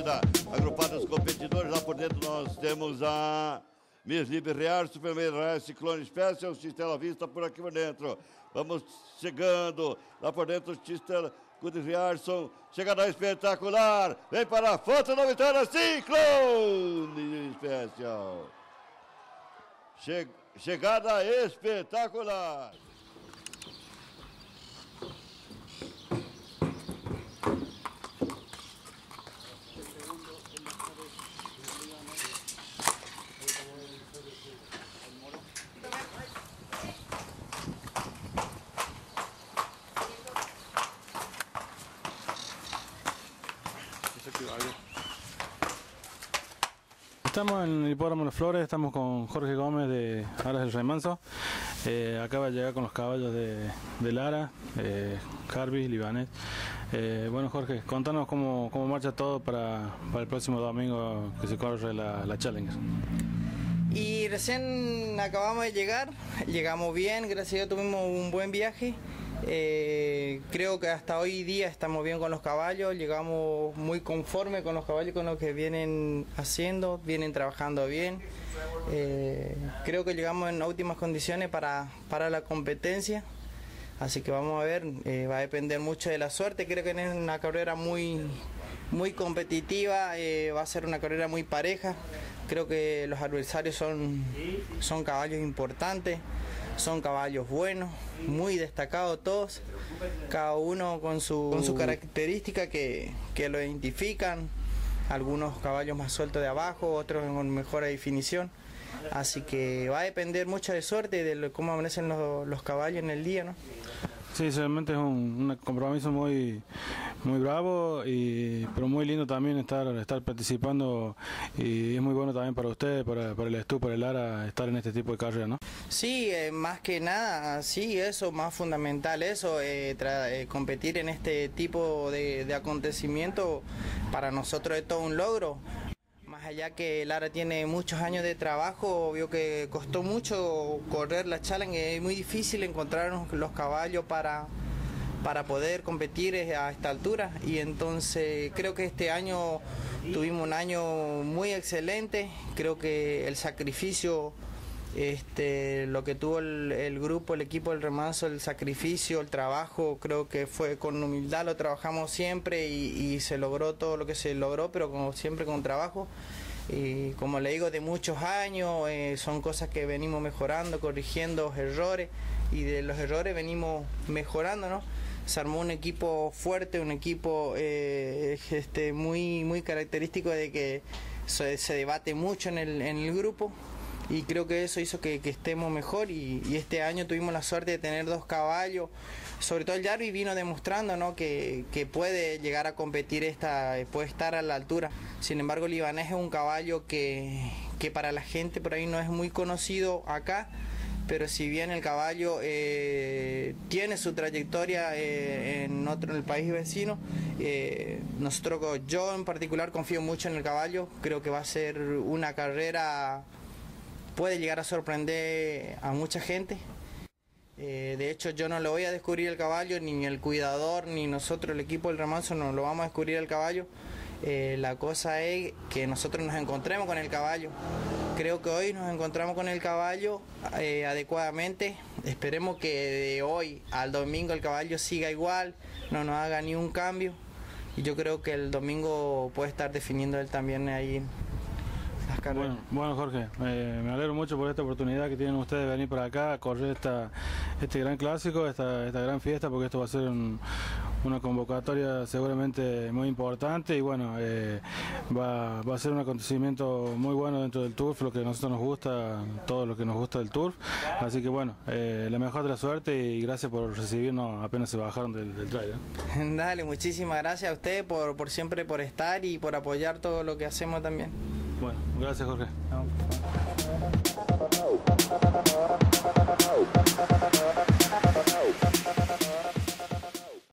corrida. Agrupados os competidores, lá por dentro nós temos a Miss Libre Real, Supermeira Ciclone Special, X-Tela Vista por aqui por dentro. Vamos chegando, lá por dentro, X-Tela Good Riarson, chegada espetacular, vem para a foto da vitória, Ciclone Special. Chegada espetacular. Estamos en el hipódromo Las Flores, estamos con Jorge Gómez de Aras del Remanso. Acaba de llegar con los caballos de Lara, Jarvis, Libanés. Bueno, Jorge, contanos cómo marcha todo para el próximo domingo que se corre la Challenger. Y recién acabamos de llegar, llegamos bien, gracias a Dios tuvimos un buen viaje. Creo que hasta hoy día estamos bien con los caballos, llegamos muy conforme con los caballos, con lo que vienen haciendo, vienen trabajando bien. Creo que llegamos en óptimas condiciones para la competencia, así que vamos a ver, va a depender mucho de la suerte. Creo que es una carrera muy competitiva, va a ser una carrera muy pareja. Creo que los adversarios son caballos importantes. Son caballos buenos, muy destacados todos, cada uno con su característica que lo identifican, algunos caballos más sueltos de abajo, otros con mejor definición, así que va a depender mucho de suerte y de cómo amanecen los caballos en el día, ¿no? Sí, realmente es un compromiso muy bravo, pero muy lindo también estar participando, y es muy bueno también para ustedes, para el STU, para el ARA, estar en este tipo de carrera, ¿no? Sí, más que nada, sí, eso, más fundamental eso, competir en este tipo de acontecimiento para nosotros es todo un logro. Más allá que Lara tiene muchos años de trabajo, vio que costó mucho correr la Challenge, es muy difícil encontrar los caballos para poder competir a esta altura, y entonces creo que este año tuvimos un año muy excelente. Creo que el sacrificio, lo que tuvo el grupo, el equipo del Remanso, el sacrificio, el trabajo, creo que fue con humildad, lo trabajamos siempre y se logró todo lo que se logró, pero como siempre con trabajo. Y como le digo, de muchos años, son cosas que venimos mejorando, corrigiendo errores, y de los errores venimos mejorando, ¿no? Se armó un equipo fuerte, un equipo muy característico de que se debate mucho en el grupo, y creo que eso hizo que estemos mejor, y este año tuvimos la suerte de tener dos caballos, sobre todo el Jarvis vino demostrando, ¿no?, que puede llegar a competir, puede estar a la altura. Sin embargo, el Libanés es un caballo que para la gente por ahí no es muy conocido acá, pero si bien el caballo tiene su trayectoria en el país vecino, yo en particular confío mucho en el caballo. Creo que va a ser una carrera, puede llegar a sorprender a mucha gente. De hecho, yo no le voy a descubrir el caballo, ni el cuidador, ni nosotros, el equipo del Remanso, no lo vamos a descubrir el caballo. La cosa es que nosotros nos encontremos con el caballo. Creo que hoy nos encontramos con el caballo adecuadamente. Esperemos que de hoy al domingo el caballo siga igual, no nos haga ni un cambio. Y yo creo que el domingo puede estar definiendo él también ahí las carreras. Bueno, Jorge, me alegro mucho por esta oportunidad que tienen ustedes de venir para acá a correr este gran clásico, esta gran fiesta, porque esto va a ser una convocatoria seguramente muy importante, y bueno, va a ser un acontecimiento muy bueno dentro del turf, lo que a nosotros nos gusta, todo lo que nos gusta del turf. Así que bueno, la mejor de la suerte, y gracias por recibirnos apenas se bajaron del trailer. Dale, muchísimas gracias a ustedes por siempre por estar y por apoyar todo lo que hacemos también. Bueno, gracias, Jorge. No.